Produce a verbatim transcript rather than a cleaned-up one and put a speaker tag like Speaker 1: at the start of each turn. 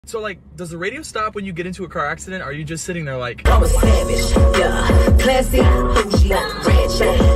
Speaker 1: So like, does the radio stop when you get into a car accident? Or are you just sitting there like,
Speaker 2: I'm a savage, yeah, classy, bougie, ratchet.